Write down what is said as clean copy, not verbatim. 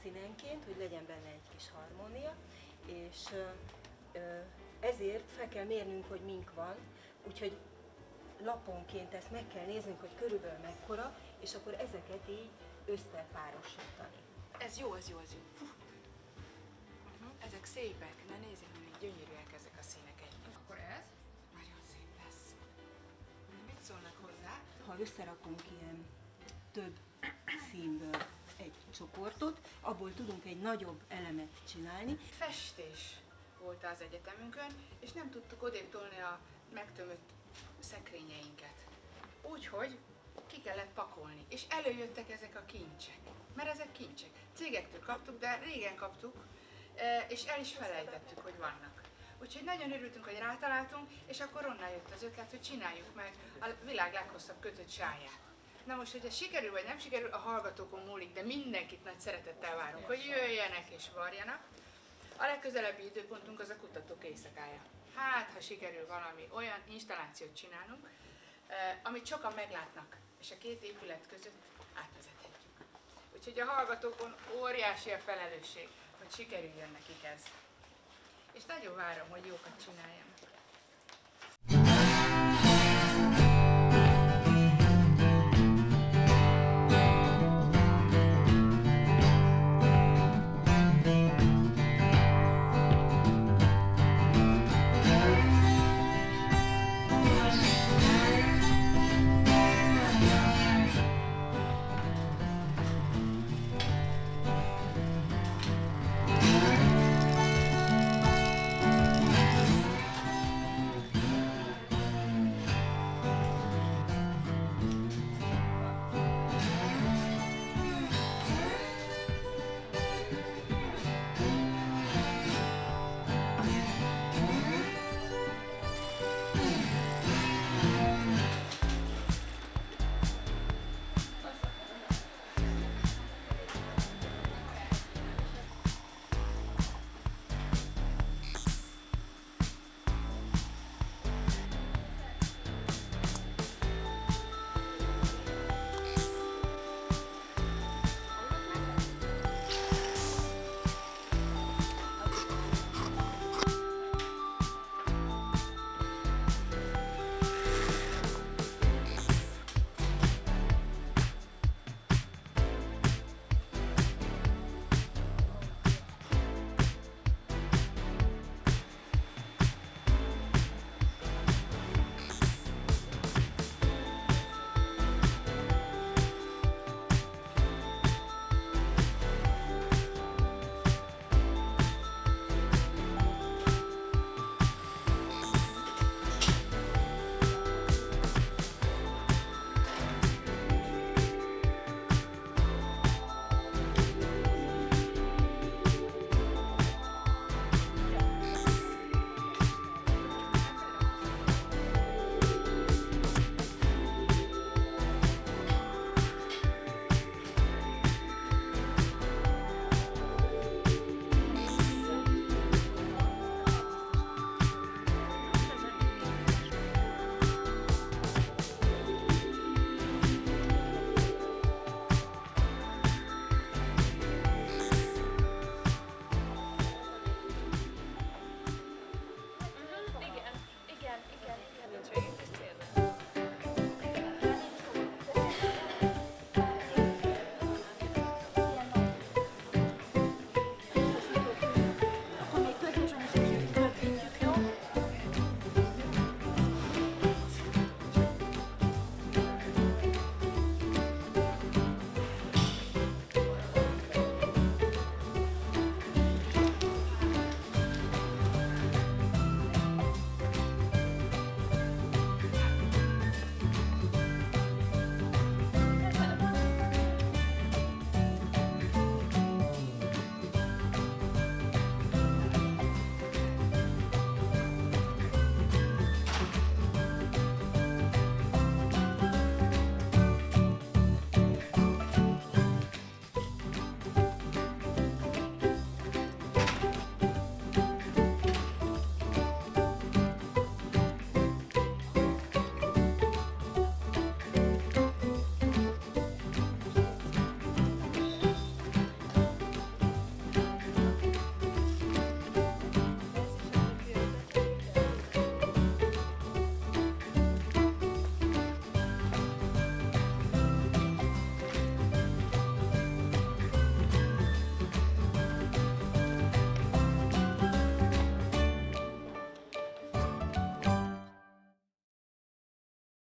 színenként, hogy legyen benne egy kis harmónia, és ezért fel kell mérnünk, hogy mink van, úgyhogy laponként ezt meg kell néznünk, hogy körülbelül mekkora, és akkor ezeket így összepárosítani. Ez jó, ez jó, ez jó. Ezek szépek, ne nézzük, hogy gyönyörűek ezek a színek együtt. Akkor ez? Nagyon szép lesz. Mit szólnak hozzá? Ha összerakunk ilyen több színből egy csoportot, abból tudunk egy nagyobb elemet csinálni. Festés volt az egyetemünkön, és nem tudtuk odébb tolni a megtömött szekrényeinket. Úgyhogy ki kellett pakolni, és előjöttek ezek a kincsek. Mert ezek kincsek. Cégektől kaptuk, de régen kaptuk, és el is felejtettük, hogy vannak. Úgyhogy nagyon örültünk, hogy rátaláltunk, és akkor onnan jött az ötlet, hogy csináljuk meg a világ leghosszabb kötött sáját. Na most, hogy ez sikerül vagy nem sikerül, a hallgatókon múlik, de mindenkit nagy szeretettel várunk, hogy jöjjenek és varjanak. A legközelebbi időpontunk az a kutatók éjszakája. Hát, ha sikerül valami olyan installációt csinálnunk, amit sokan meglátnak, és a két épület között átvezethetjük. Úgyhogy a hallgatókon óriási a felelősség, hogy sikerüljön nekik ez. És nagyon várom, hogy jókat csináljam.